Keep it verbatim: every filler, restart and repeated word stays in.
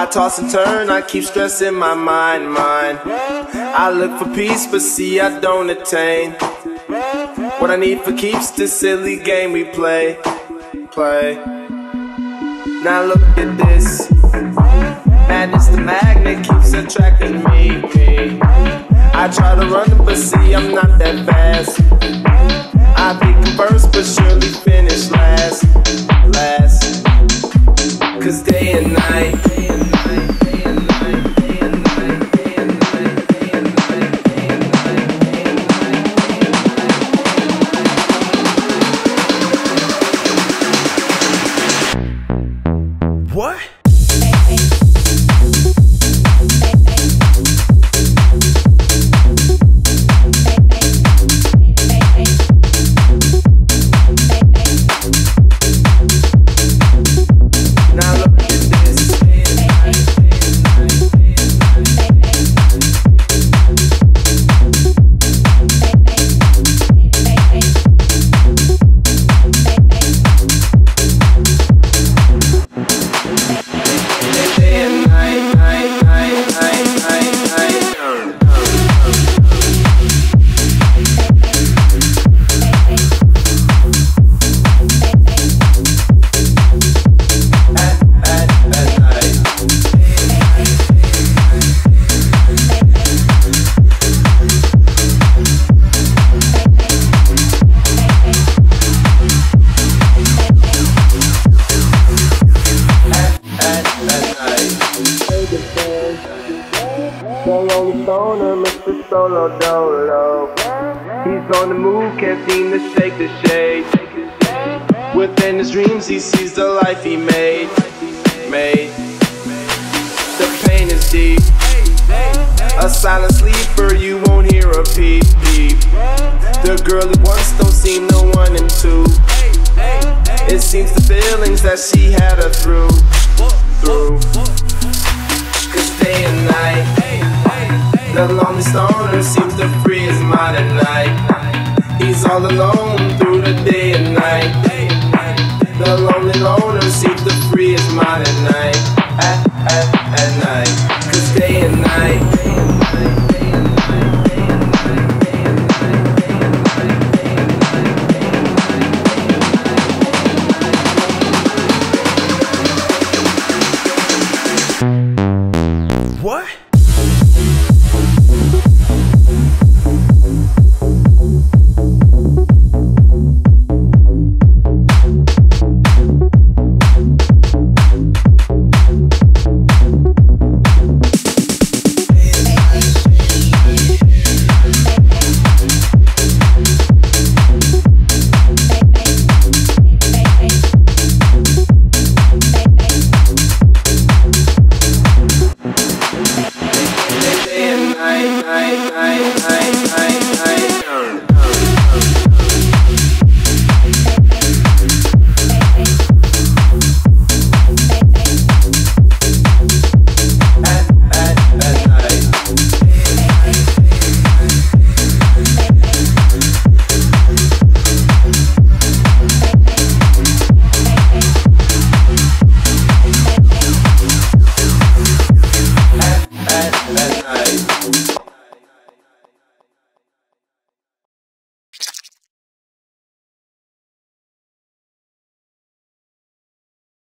toss and turn, I keep stressing my mind, mind. I look for peace, but see I don't attain. What I need for keeps this silly game we play, play. Now look at this. Madness, the magnet keeps attracting me, me. I try to run, but see I'm not that fast. I be first, but surely finish last, last. Cause day and night, day and night, day and night, day and night, day and night, day and night, day and night, day and night. What? Solo dolo. He's on the move, can't seem to shake the shade. Within his dreams he sees the life he made, made. The pain is deep. A silent sleeper, you won't hear a peep, peep. The girl he wants don't seem the one and two. It seems the feelings that she had her through, through. Cause day and night, the lonely stoner seems to free his mind at night. He's all alone through the day and night. The lonely loner seems to free his mind at night, at, at, at night. Cause day and night, day and night, day and night, day and night, day and night, day and night, day and night, day and night. What? Night, night, night.